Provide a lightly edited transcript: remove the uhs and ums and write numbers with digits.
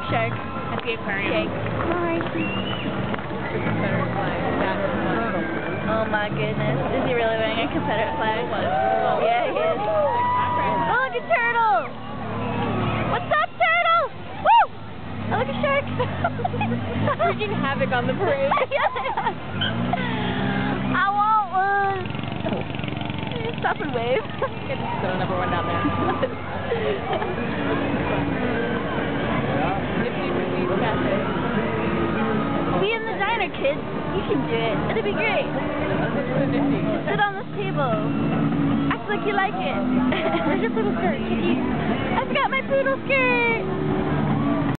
shark. At the aquarium. Shake. Hi. Oh my goodness. Is he really wearing a Confederate flag? Yeah, he is. Oh, look at Turtle! What's up, Turtle? Woo! Oh, look at Shark. Freaking Havoc on the parade. I want one. Stop and wave. Get the number one down there. Be in the diner, kids. You can do it. It'll be great. Sit on this table. Act like you like it. Where's your poodle skirt? I forgot my poodle skirt.